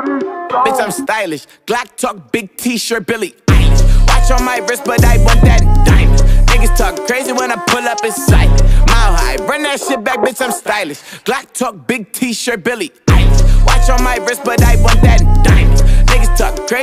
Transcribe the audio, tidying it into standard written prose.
Bitch, I'm stylish. Glock talk, big t-shirt, Billy Eilish. Watch on my wrist, but I want that in diamonds. Niggas talk crazy when I pull up in sight. Mile high, run that shit back, bitch, I'm stylish. Glock talk, big t-shirt, Billy Eilish. Watch on my wrist, but I want that in diamonds. Niggas talk crazy.